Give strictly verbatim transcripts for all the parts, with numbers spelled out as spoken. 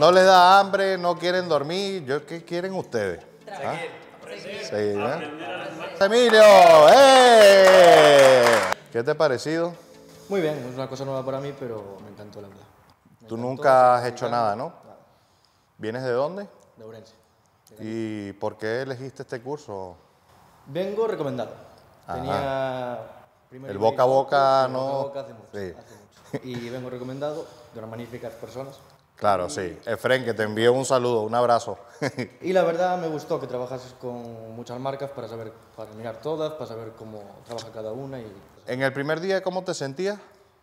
no les da hambre, no quieren dormir. Yo, ¿qué quieren ustedes? ¿Ah? Sí, ¿eh? Emilio, ¡eh! ¿Qué te ha parecido? Muy bien, es una cosa nueva para mí, pero me encantó la verdad. Me Tú encantó, nunca has se hecho explicaron, nada, ¿no? Nada, ¿Vienes de dónde? de Ourense. ¿Y por qué elegiste este curso? Vengo recomendado. Ajá. Tenía... primero El iba a ir boca a poco, boca sí, no- boca a boca hace mucho, sí. hace mucho. Y vengo recomendado de unas magníficas personas. Claro, sí. Efren, que te envío un saludo, un abrazo. Y la verdad me gustó que trabajases con muchas marcas para saber, para mirar todas, para saber cómo trabaja cada una y... En el primer día, ¿cómo te sentías?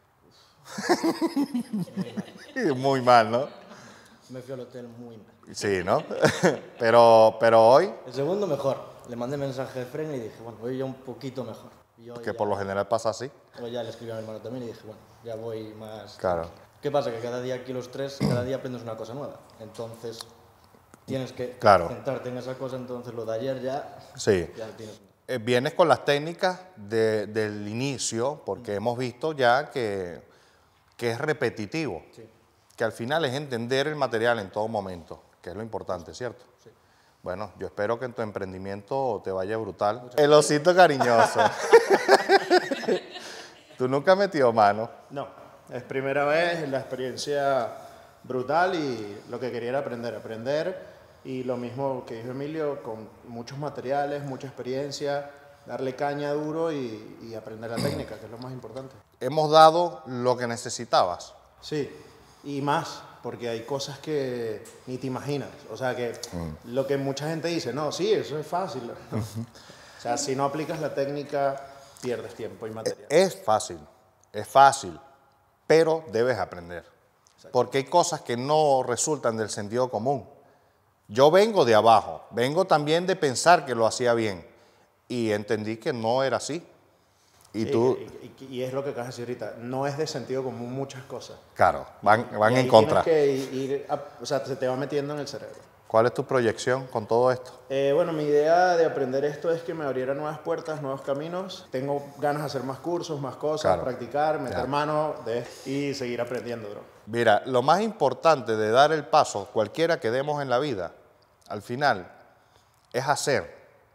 Muy mal, ¿no? Me fui al hotel muy mal. Sí, ¿no? pero, pero hoy, El segundo mejor. Le mandé mensaje a Fren y dije, bueno, voy ya un poquito mejor. Y hoy que ya- por lo general pasa así. hoy ya le escribí a mi hermano también y dije, bueno, ya voy más... Claro. ¿Qué pasa? Que cada día aquí los tres, cada día aprendes una cosa nueva. Entonces, tienes que Claro. centrarte en esa cosa, entonces lo de ayer ya, Sí. ya lo tienes. Eh, vienes con las técnicas de- del inicio, porque hemos visto ya que, que es repetitivo. Sí. Que al final es entender el material en todo momento, que es lo importante, ¿cierto? Sí. Bueno, yo espero que en tu emprendimiento te vaya brutal. El osito cariñoso. ¿Tú nunca has metido mano? No, es primera vez, la experiencia brutal y lo que quería era aprender, aprender y lo mismo que dijo Emilio, con muchos materiales, mucha experiencia, darle caña duro y, y aprender la técnica, que es lo más importante. Hemos dado lo que necesitabas. Sí, y más, porque hay cosas que ni te imaginas, o sea que lo que mucha gente dice, no, sí, eso es fácil. O sea, si no aplicas la técnica, pierdes tiempo y material. Es fácil, es fácil, pero debes aprender. Porque hay cosas que no resultan del sentido común. Yo vengo de abajo, vengo también de pensar que lo hacía bien y entendí que no era así. Y Sí, tú, y, y- y es lo que acabas de decir ahorita, no es de sentido común muchas cosas. claro, van, van Y ahí en contra. Tienes que ir, ir a- o sea, se te va metiendo en el cerebro. ¿Cuál es tu proyección con todo esto? Eh, bueno, mi idea de aprender esto es que me abriera nuevas puertas, nuevos caminos. Tengo ganas de hacer más cursos, más cosas, Claro. practicar, meter Claro. mano de, y seguir aprendiendo, bro. Mira, lo más importante de dar el paso, cualquiera que demos en la vida, al final, es hacer.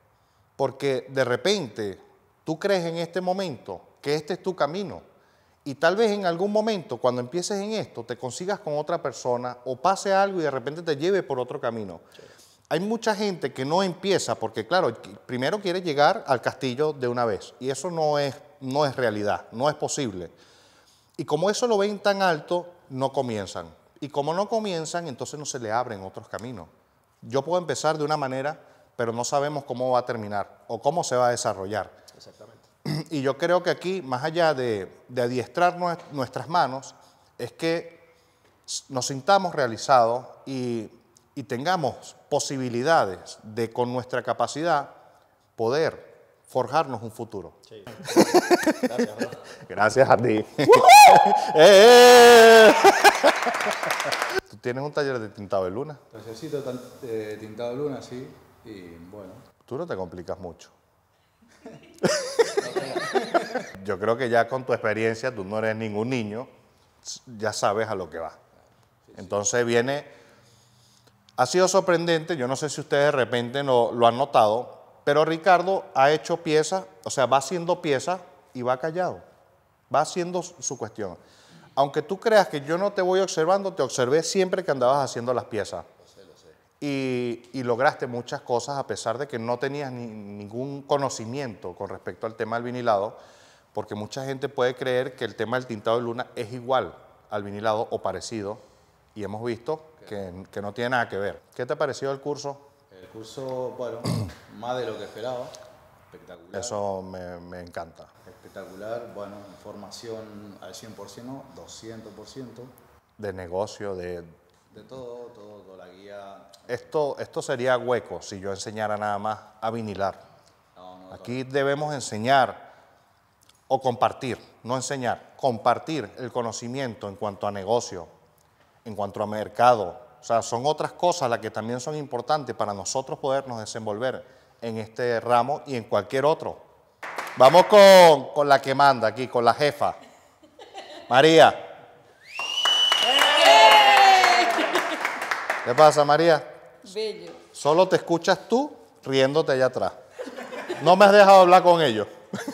Porque de repente tú crees en este momento que este es tu camino. Y tal vez en algún momento, cuando empieces en esto, te consigas con otra persona o pase algo y de repente te lleve por otro camino. Sí. Hay mucha gente que no empieza porque, claro, primero quiere llegar al castillo de una vez. Y eso no es, no es realidad, no es posible. Y como eso lo ven tan alto, no comienzan. Y como no comienzan, entonces no se le abren otros caminos. Yo puedo empezar de una manera, pero no sabemos cómo va a terminar o cómo se va a desarrollar. Exactamente. Y yo creo que aquí, más allá de, de adiestrar nuestras manos, es que nos sintamos realizados y, y tengamos posibilidades de, con nuestra capacidad, poder forjarnos un futuro. Sí. Gracias, bro. Gracias a ti. ¡Eh! ¿Tú tienes un taller de tintado de luna? Necesito tan- eh, tintado de luna, sí, y bueno. Tú no te complicas mucho. Yo creo que ya con tu experiencia, tú no eres ningún niño, ya sabes a lo que va. Entonces viene, ha sido sorprendente, yo no sé si ustedes de repente lo, lo han notado, pero Ricardo ha hecho piezas, o sea, va haciendo piezas y va callado, va haciendo su cuestión. Aunque tú creas que yo no te voy observando, te observé siempre que andabas haciendo las piezas. Y, y lograste muchas cosas a pesar de que no tenías ni, ningún conocimiento con respecto al tema del vinilado, porque mucha gente puede creer que el tema del tintado de luna es igual al vinilado o parecido, y hemos visto que, que no tiene nada que ver. ¿Qué te pareció el curso? El curso, bueno, más de lo que esperaba. Espectacular. Eso me, me encanta. Espectacular, bueno, formación al cien por ciento, doscientos por ciento. De negocio, de... De todo, todo, toda la guía. Esto, esto sería hueco si yo enseñara nada más a vinilar. No, no, Aquí debemos enseñar o compartir, no enseñar, compartir el conocimiento en cuanto a negocio, en cuanto a mercado. O sea, son otras cosas las que también son importantes para nosotros podernos desenvolver en este ramo y en cualquier otro. Vamos con, con la que manda aquí, con la jefa. María. ¿Qué pasa, María? Bello. Solo te escuchas tú riéndote allá atrás. No me has dejado hablar con ellos.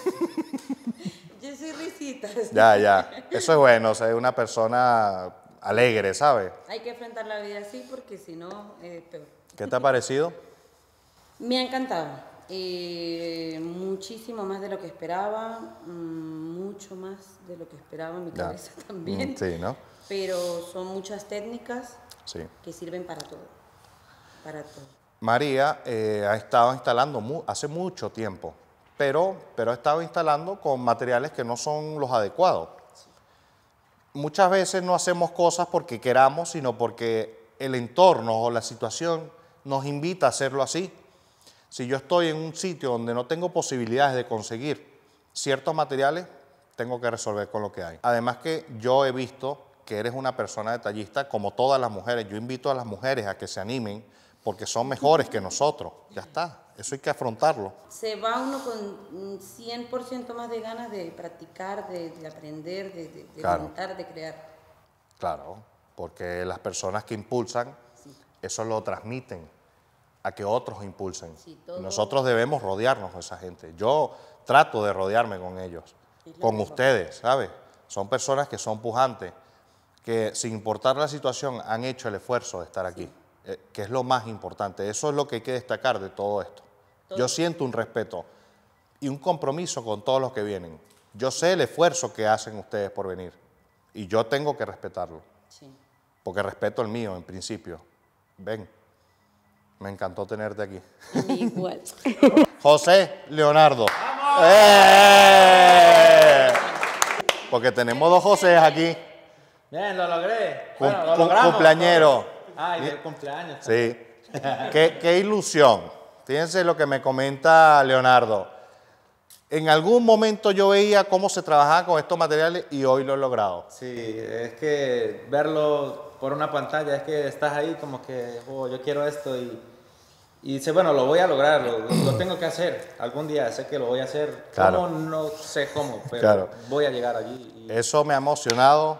Yo soy risitas. Ya, ya. Eso es bueno, o sea, es una persona alegre, ¿sabes? Hay que enfrentar la vida así porque si no, es peor. ¿Qué te ha parecido? Me ha encantado. Eh, muchísimo más de lo que esperaba. mm, Mucho más de lo que esperaba en mi Ya. cabeza también. Mm, sí, ¿no? Pero son muchas técnicas Sí. que sirven para todo. Para todo. María eh, ha estado instalando mu- hace mucho tiempo, pero, pero ha estado instalando con materiales que no son los adecuados. Muchas veces no hacemos cosas porque queramos, sino porque el entorno o la situación nos invita a hacerlo así. Si yo estoy en un sitio donde no tengo posibilidades de conseguir ciertos materiales, tengo que resolver con lo que hay. Además que yo he visto que eres una persona detallista, como todas las mujeres. Yo invito a las mujeres a que se animen porque son mejores que nosotros. Ya está, eso hay que afrontarlo. Se va uno con cien por ciento más de ganas de practicar, de, de aprender, de, de, de Claro. montar, de crear. Claro, porque las personas que impulsan, eso lo transmiten a que otros impulsen. Sí, todo- Y nosotros debemos rodearnos de esa gente. Yo trato de rodearme con ellos, Es lo con mejor. ustedes, ¿sabes? Son personas que son pujantes, que sin importar la situación han hecho el esfuerzo de estar aquí, eh, que es lo más importante. Eso es lo que hay que destacar de todo esto. Todo. Yo siento un respeto y un compromiso con todos los que vienen. Yo sé el esfuerzo que hacen ustedes por venir y yo tengo que respetarlo, Sí. porque respeto el mío en principio. Ven, me encantó tenerte aquí. A mí igual. José Leonardo. ¡Eh! Porque tenemos dos José aquí. Bien, lo logré. Cum- Bueno, lo cum- logramos. cumpleañero. Ay, de cumpleaños. Sí. qué, qué ilusión. Fíjense lo que me comenta Leonardo. En algún momento yo veía cómo se trabajaba con estos materiales y hoy lo he logrado. Sí, es que verlo por una pantalla, es que estás ahí como que, oh, yo quiero esto y, y dice, bueno, lo voy a lograr, lo, lo tengo que hacer. Algún día sé que lo voy a hacer. Claro. ¿Cómo? No sé cómo, pero Claro. voy a llegar allí. Y, Eso me ha emocionado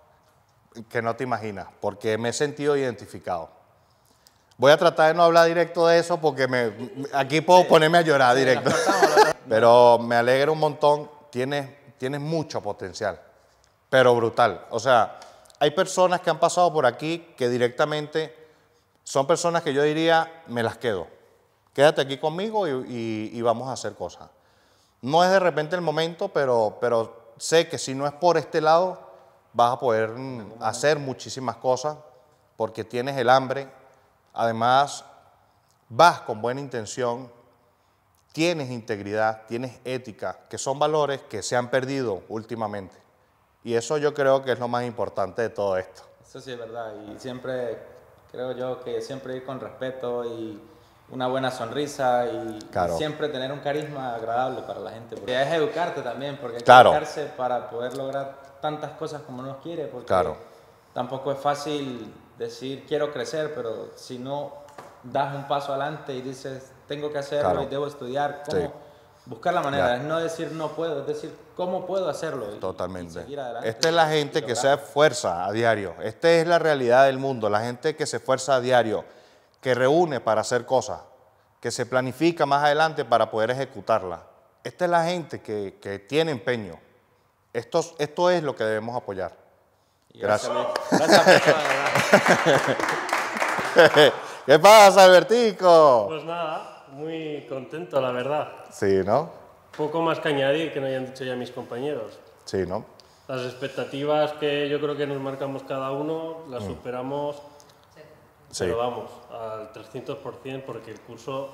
que no te imaginas, porque me he sentido identificado. Voy a tratar de no hablar directo de eso porque me, aquí puedo ponerme a llorar directo. Pero me alegra un montón, tienes, tienes mucho potencial, pero brutal. O sea, hay personas que han pasado por aquí que directamente son personas que yo diría, me las quedo. Quédate aquí conmigo y, y- y vamos a hacer cosas. No es de repente el momento, pero, pero sé que si no es por este lado, vas a poder mm, hacer muchísimas cosas porque tienes el hambre. Además, vas con buena intención, tienes integridad, tienes ética, que son valores que se han perdido últimamente. Y eso yo creo que es lo más importante de todo esto. Eso sí es verdad. Y siempre, creo yo que siempre ir con respeto y una buena sonrisa y, Claro. y siempre tener un carisma agradable para la gente. Porque es educarte también, porque hay que Claro. educarse para poder lograr tantas cosas como uno quiere. Porque Claro. tampoco es fácil decir quiero crecer, pero si no das un paso adelante y dices tengo que hacerlo Claro. y debo estudiar, ¿cómo? Sí. Buscar la manera, Ya. es no decir no puedo, es decir cómo puedo hacerlo. y- y Totalmente. seguir adelante Esta es la y gente que se lograrlo. esfuerza a diario. Esta es la realidad del mundo. La gente que se esfuerza a diario, que reúne para hacer cosas, que se planifica más adelante para poder ejecutarla. Esta es la gente que, que tiene empeño. Esto, esto es lo que debemos apoyar. Y Gracias. Luis. Gracias por todo, de verdad. ¿Qué pasa, Albertico? Pues nada, muy contento, la verdad. Sí, ¿no? Poco más que añadir que no hayan dicho ya mis compañeros. Sí, ¿no? Las expectativas que yo creo que nos marcamos cada uno las superamos, Sí. pero vamos, al trescientos por ciento porque el curso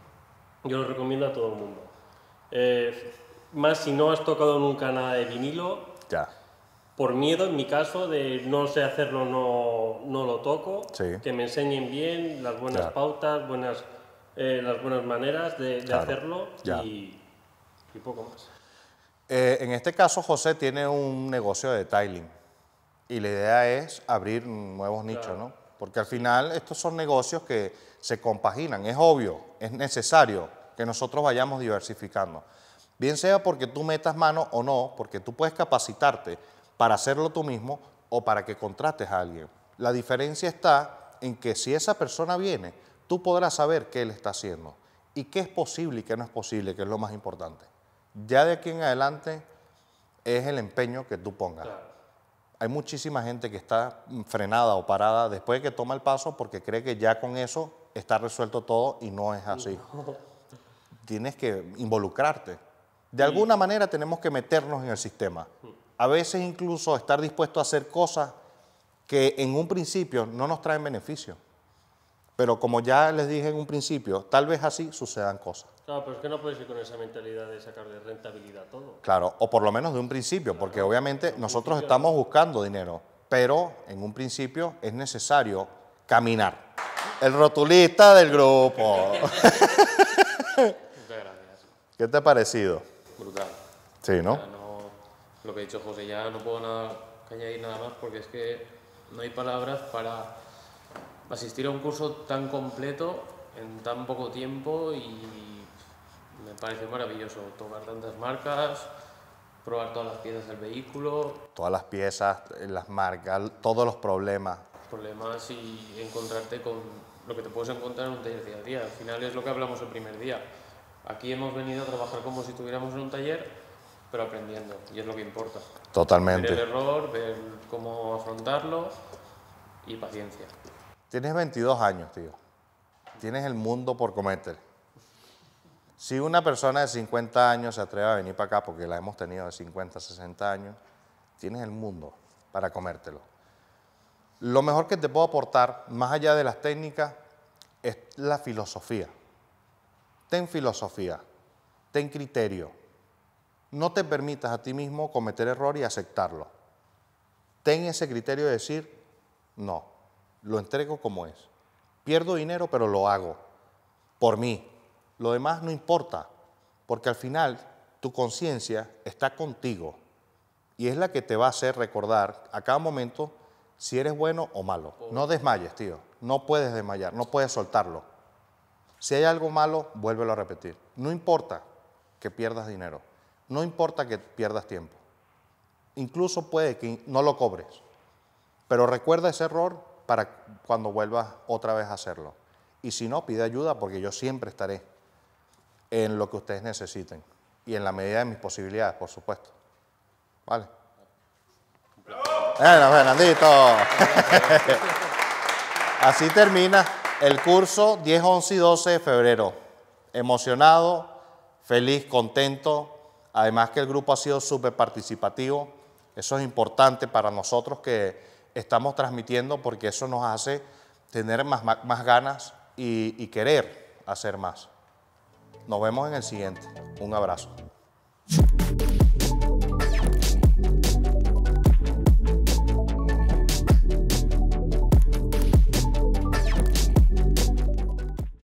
yo lo recomiendo a todo el mundo. Eh, más si no has tocado nunca nada de vinilo, Ya. por miedo en mi caso de no sé hacerlo, no, no lo toco, Sí. que me enseñen bien las buenas Ya. pautas, buenas, eh, las buenas maneras de, de Claro. hacerlo Ya. y, y poco más. Eh, en este caso, José tiene un negocio de detailing y la idea es abrir nuevos nichos, Claro. ¿no? Porque al final estos son negocios que se compaginan. Es obvio, es necesario que nosotros vayamos diversificando. Bien sea porque tú metas mano o no, porque tú puedes capacitarte para hacerlo tú mismo o para que contrates a alguien. La diferencia está en que si esa persona viene, tú podrás saber qué él está haciendo y qué es posible y qué no es posible, que es lo más importante. Ya de aquí en adelante es el empeño que tú pongas. Claro. Hay muchísima gente que está frenada o parada después de que toma el paso porque cree que ya con eso está resuelto todo y no es así. Tienes que involucrarte. De alguna manera tenemos que meternos en el sistema. A veces incluso estar dispuesto a hacer cosas que en un principio no nos traen beneficio. Pero como ya les dije en un principio, tal vez así sucedan cosas. Claro, pero es que no puedes ir con esa mentalidad de sacarle rentabilidad a todo. Claro, o por lo menos de un principio, porque obviamente nosotros estamos buscando dinero, pero en un principio es necesario caminar. El rotulista del grupo. Muchas gracias. ¿Qué te ha parecido? Brutal. Sí, ¿no? O sea, no- lo que ha dicho José, ya no puedo nada, que añadir nada más porque es que no hay palabras para asistir a un curso tan completo en tan poco tiempo y me parece maravilloso tocar tantas marcas, probar todas las piezas del vehículo, Todas las piezas, las marcas, todos los problemas. problemas y encontrarte con lo que te puedes encontrar en un taller día a día. Al final es lo que hablamos el primer día. Aquí hemos venido a trabajar como si estuviéramos en un taller, pero aprendiendo, y es lo que importa. Ver el Totalmente. error, ver cómo afrontarlo y paciencia. Tienes veintidós años, tío. Tienes el mundo por cometer. Si una persona de cincuenta años se atreve a venir para acá, porque la hemos tenido de cincuenta, sesenta años, tienes el mundo para comértelo. Lo mejor que te puedo aportar, más allá de las técnicas, es la filosofía. Ten filosofía, ten criterio. No te permitas a ti mismo cometer error y aceptarlo. Ten ese criterio de decir, no, lo entrego como es. Pierdo dinero, pero lo hago por mí. Lo demás no importa, porque al final tu conciencia está contigo y es la que te va a hacer recordar a cada momento si eres bueno o malo. No desmayes, tío. No puedes desmayar, no puedes soltarlo. Si hay algo malo, vuélvelo a repetir. No importa que pierdas dinero, no importa que pierdas tiempo. Incluso puede que no lo cobres, pero recuerda ese error para cuando vuelvas otra vez a hacerlo. Y si no, pide ayuda porque yo siempre estaré en lo que ustedes necesiten y en la medida de mis posibilidades, por supuesto. ¿Vale? Bueno, Fernandito. Así termina el curso diez, once y doce de febrero. Emocionado, feliz, contento. Además que el grupo ha sido súper participativo. Eso es importante para nosotros que estamos transmitiendo porque eso nos hace tener más, más, más ganas y, y querer hacer más. Nos vemos en el siguiente. Un abrazo.